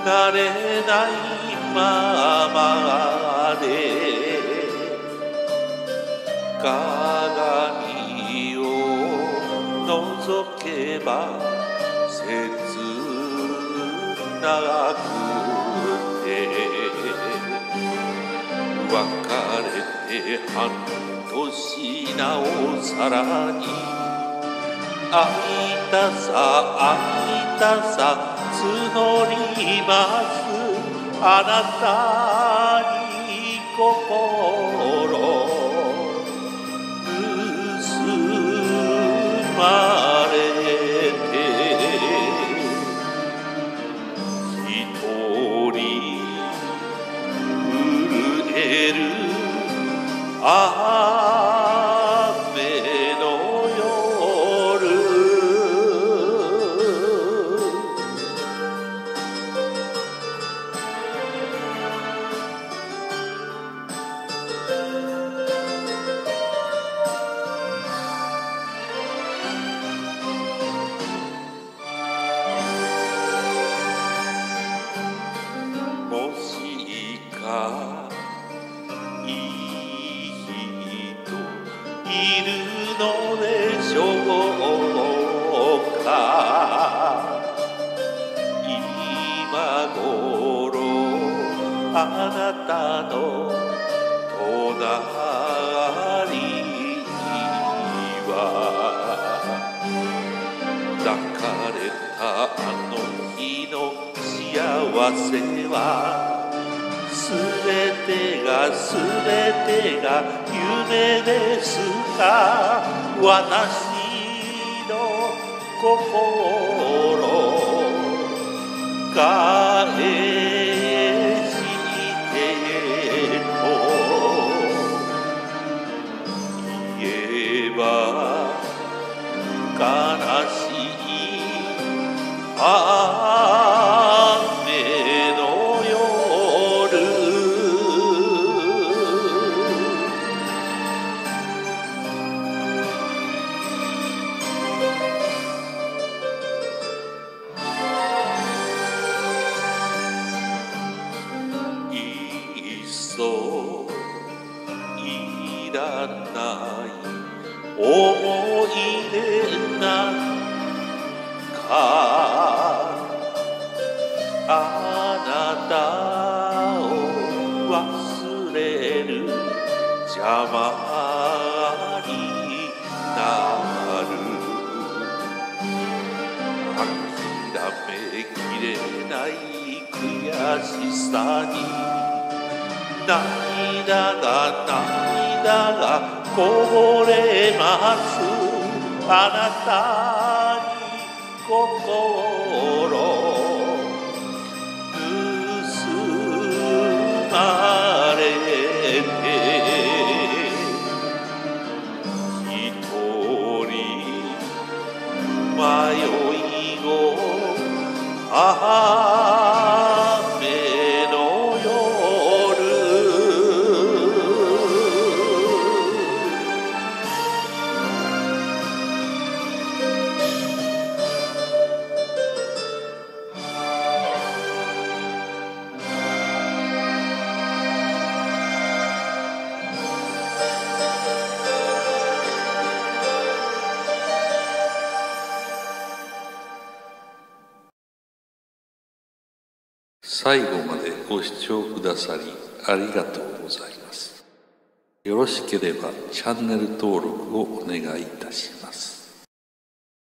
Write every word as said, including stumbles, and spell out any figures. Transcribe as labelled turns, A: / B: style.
A: 慣れないままで鏡を覗けば切なくて別れて半年なおさらに会いたさ会いたさ募りますあなたに心盗まれて一人震える雨の夜もしかいい人いるのでしょうか今頃あなたの隣には抱かれたあの日の幸せはすべてがすべてが夢ですか私の心返してと言えば悲しい雨の夜そういらない思い出なんかあなたを忘れる邪魔になる諦めきれない悔しさに涙が涙がこぼれますあなたに心盗まれて一人迷い子雨の夜最後までご視聴くださりありがとうございます。よろしければチャンネル登録をお願いいたします。